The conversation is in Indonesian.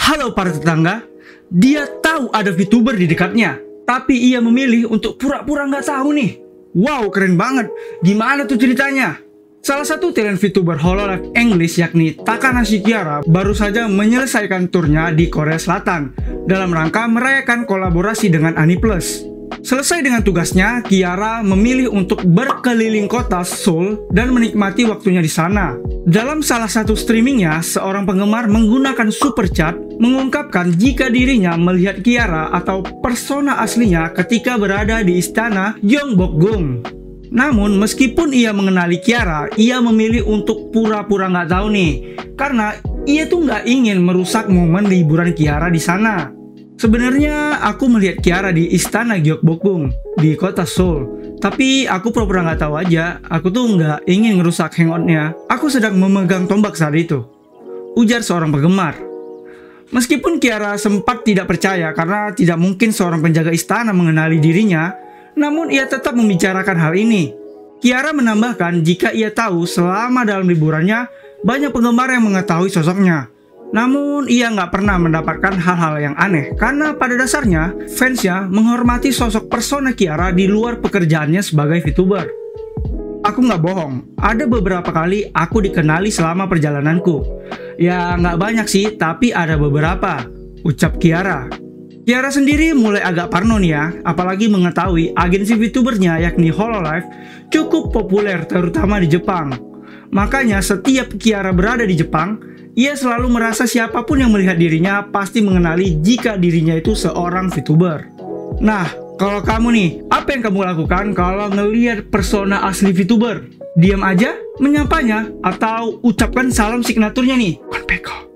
Halo para tetangga, dia tahu ada VTuber di dekatnya, tapi ia memilih untuk pura-pura nggak tahu nih. Wow, keren banget. Gimana tuh ceritanya? Salah satu talent VTuber Hololive English yakni Takanashi Kiara baru saja menyelesaikan turnya di Korea Selatan dalam rangka merayakan kolaborasi dengan Aniplus. Selesai dengan tugasnya, Kiara memilih untuk berkeliling kota Seoul dan menikmati waktunya di sana. Dalam salah satu streamingnya, seorang penggemar menggunakan super chat mengungkapkan jika dirinya melihat Kiara atau persona aslinya ketika berada di istana Gyeongbokgung. Namun, meskipun ia mengenali Kiara, ia memilih untuk pura-pura nggak tahu nih, karena ia tuh nggak ingin merusak momen liburan Kiara di sana. Sebenarnya aku melihat Kiara di istana Gyeongbokgung di kota Seoul, tapi aku pura-pura nggak tahu aja. Aku tuh nggak ingin ngerusak hangoutnya. Aku sedang memegang tombak saat itu, ujar seorang penggemar. Meskipun Kiara sempat tidak percaya karena tidak mungkin seorang penjaga istana mengenali dirinya, namun ia tetap membicarakan hal ini. Kiara menambahkan jika ia tahu selama dalam liburannya banyak penggemar yang mengetahui sosoknya. Namun ia nggak pernah mendapatkan hal-hal yang aneh karena pada dasarnya fansnya menghormati sosok persona Kiara di luar pekerjaannya sebagai VTuber. Aku nggak bohong, ada beberapa kali aku dikenali selama perjalananku. Ya nggak banyak sih, tapi ada beberapa, ucap Kiara. Kiara sendiri mulai agak parno nih ya, apalagi mengetahui agensi VTubernya yakni Hololive cukup populer terutama di Jepang. Makanya setiap Kiara berada di Jepang, ia selalu merasa siapapun yang melihat dirinya pasti mengenali jika dirinya itu seorang VTuber. Nah, kalau kamu nih, apa yang kamu lakukan kalau ngelihat persona asli VTuber? Diam aja, menyapanya, atau ucapkan salam signaturnya nih? Konpeko.